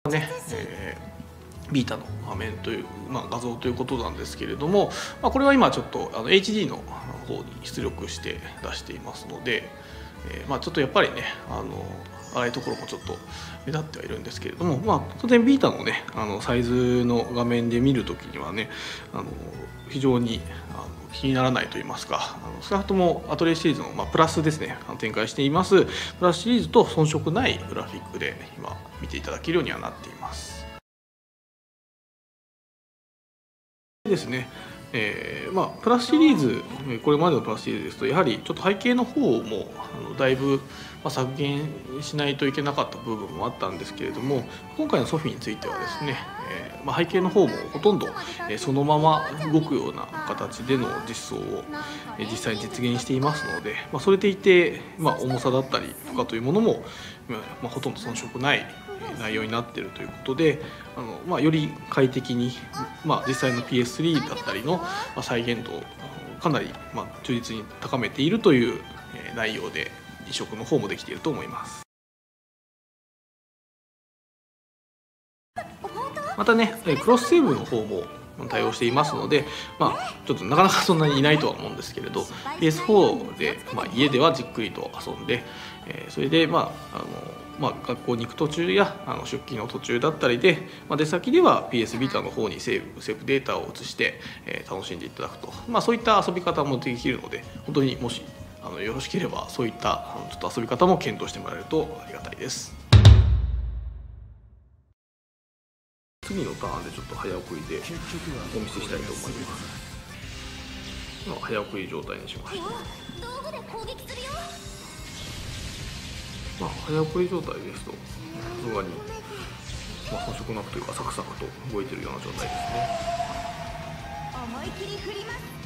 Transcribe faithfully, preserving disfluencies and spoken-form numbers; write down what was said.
ね、えー、ビータの画面という、まあ、画像ということなんですけれども、まあ、これは今ちょっとあの エイチディー の方に出力して出していますので、えーまあ、ちょっとやっぱりねあの粗いところもちょっと目立ってはいるんですけれども、まあ、当然ビータのねあのサイズの画面で見るときにはねあの非常にあの気にならないといいますか、あの少なくともアトリエシリーズの、まあ、プラスですね展開していますプラスシリーズと遜色ないグラフィックで今見ていただけるようにはなっています。ですねえーまあ、プラスシリーズこれまでのプラスシリーズですとやはりちょっと背景の方もあのだいぶ、まあ、削減しないといけなかった部分もあったんですけれども、今回のソフィについてはですね、えーまあ、背景の方もほとんど、えー、そのまま動くような形での実装を、えー、実際に実現していますので、まあ、それでいて、まあ、重さだったり負荷というものも、まあ、ほとんど遜色ない内容になっているということで、あの、まあ、より快適に、まあ、実際の ピーエススリー だったりの再現度をかなり、まあ、忠実に高めているという内容で移植の方もできていると思います。またねクロスセーブの方も対応していますので、まあ、ちょっとなかなかそんなにいないとは思うんですけれど ピーエスフォー で、まあ、家ではじっくりと遊んで、えー、それで、まああのまあ、学校に行く途中やあの出勤の途中だったりで、まあ、出先では ピーエス ビータの方にセーブ、セーブデータを移して、えー、楽しんでいただくと、まあ、そういった遊び方もできるので、本当にもしあのよろしければそういったちょっと遊び方も検討してもらえるとありがたいです。次のターンでちょっと早送りでお見せしたいと思います。今早送り状態にしました。まあ、早送り状態ですとさすがに、まあ、遜色なくというかサクサクと動いているような状態ですね。